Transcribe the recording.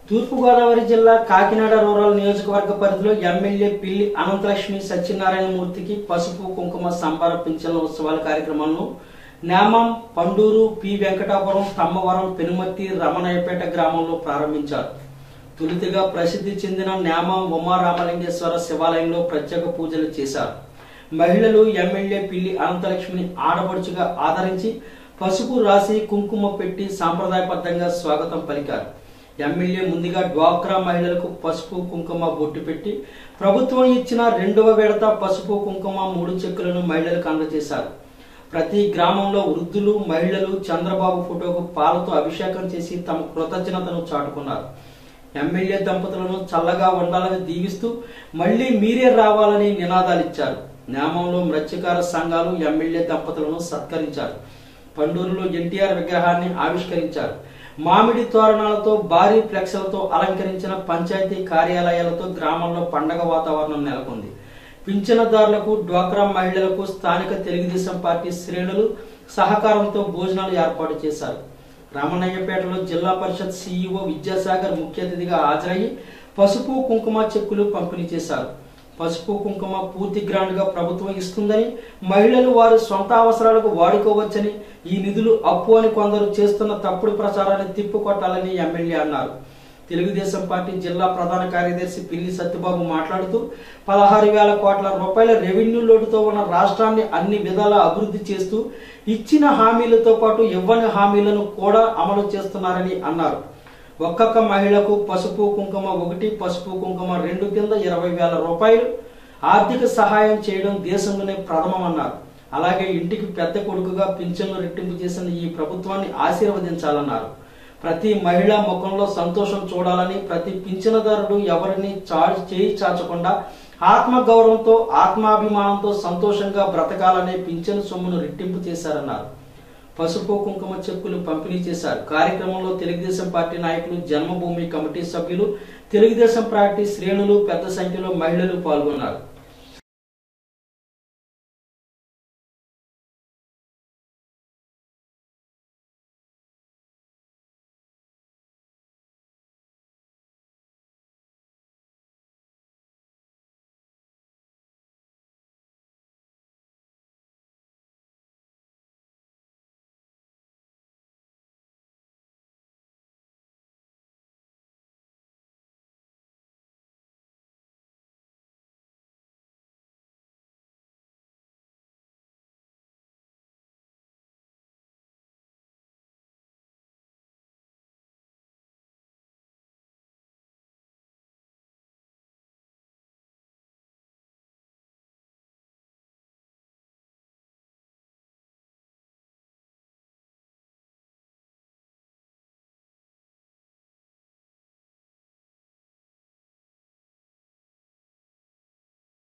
తూర్పు గోదావరి జిల్లా కాకినాడ రూరల్ నియోజకవర్గ పరిధిలో ఎమ్మెల్యే పిల్లి అనంతలక్ష్మి సత్యనారాయణ మూర్తికి పసుపు కుంకుమ సంబర పింఛన్ల ఉత్సవాల కార్యక్రమాలను నేమం, పండూరు, పి వెంకటాపురం, తమ్మవరం, పెనుమర్తి, రమణయ్యపేట గ్రామంలో ప్రారంభించారు. తొలుతగా ప్రసిద్ధి చెందిన నేమం ఉమారామలింగేశ్వర శివాలయంలో ప్రత్యేక పూజలు చేశారు. మహిళలు ఎమ్మెల్యే పిల్లి అనంతలక్ష్మిని ఆడపడుచుగా ఆదరించి పసుపు రాసి కుంకుమ పెట్టి సాంప్రదాయబద్ధంగా స్వాగతం పలికారు. ఎమ్మెల్యే ముందుగా డ్వాక్రా మహిళలకు పసుపు కుంకుమ బొట్టు పెట్టి ప్రభుత్వం ఇచ్చిన 2వ విడత పసుపు కుంకుమ 3 చెక్కులను మహిళలకు అందజేశారు. ప్రతి గ్రామంలో వృద్ధులు, మహిళలు చంద్రబాబు ఫోటోకు పాలతో అభిషేకం చేసి తమ కృతజ్ఞతను చాటుకున్నారు. ఎమ్మెల్యే దంపతులను చల్లగా ఉండాలని దీవిస్తూ మళ్లీ మీరే రావాలని నినాదాలిచ్చారు. నేమంలో మత్స్యకార సంఘాలు ఎమ్మెల్యే దంపతులను సత్కరించారు. పండూరులో ఎన్టీఆర్ విగ్రహాన్ని ఆవిష్కరించారు. మామిడి తోరణాలతో, భారీ ఫ్లెక్స్లతో అలంకరించిన పంచాయతీ కార్యాలయాలతో గ్రామంలో పండగ వాతావరణం నెలకొంది. పింఛనదారులకు, డ్వాక్రా మహిళలకు స్థానిక తెలుగుదేశం పార్టీ శ్రేణులు సహకారంతో భోజనాలు ఏర్పాటు చేశారు. రామన్నయ్యపేటలో జిల్లా పరిషత్ సీఈఓ విద్యాసాగర్ ముఖ్య అతిథిగా హాజరయ్యి పసుపు కుంకుమ చెక్కులు పంపిణీ చేశారు. పసుపు కుంకుమ పూర్తి గ్రాండ్ గా ప్రభుత్వం ఇస్తుందని, మహిళలు వారి సొంత అవసరాలకు వాడుకోవచ్చని, ఈ నిధులు అప్పు అని కొందరు చేస్తున్న తప్పుడు ప్రచారాన్ని తిప్పుకొట్టాలని ఎమ్మెల్యే అన్నారు. తెలుగుదేశం పార్టీ జిల్లా ప్రధాన కార్యదర్శి పిల్లి సత్యబాబు మాట్లాడుతూ 16,000 కోట్ల రూపాయల రెవెన్యూ లోటుతో ఉన్న రాష్ట్రాన్ని అన్ని విధాలా అభివృద్ధి చేస్తూ ఇచ్చిన హామీలతో పాటు ఇవ్వని హామీలను కూడా అమలు చేస్తున్నారని అన్నారు. ఒక్కొక్క మహిళకు పసుపు కుంకుమ 1, పసుపు కుంకుమ 2 కింద 20,000 రూపాయలు ఆర్థిక సహాయం చేయడం దేశంలోనే ప్రథమమన్నారు. అలాగే ఇంటికి పెద్ద కొడుకుగా పింఛన్లు రెట్టింపు చేసిన ఈ ప్రభుత్వాన్ని ఆశీర్వదించాలన్నారు. ప్రతి మహిళ ముఖంలో సంతోషం చూడాలని, ప్రతి పింఛనదారుడు ఎవరిని చేయి చాచకుండా ఆత్మగౌరవంతో, ఆత్మాభిమానంతో సంతోషంగా బ్రతకాలనే పింఛను సొమ్మును రెట్టింపు చేశారన్నారు. పసుపు కుంకుమ చెక్కులు పంపిణీ చేశారు. కార్యక్రమంలో తెలుగుదేశం పార్టీ నాయకులు, జన్మభూమి కమిటీ సభ్యులు, తెలుగుదేశం పార్టీ శ్రేణులు పెద్ద సంఖ్యలో మహిళలు పాల్గొన్నారు.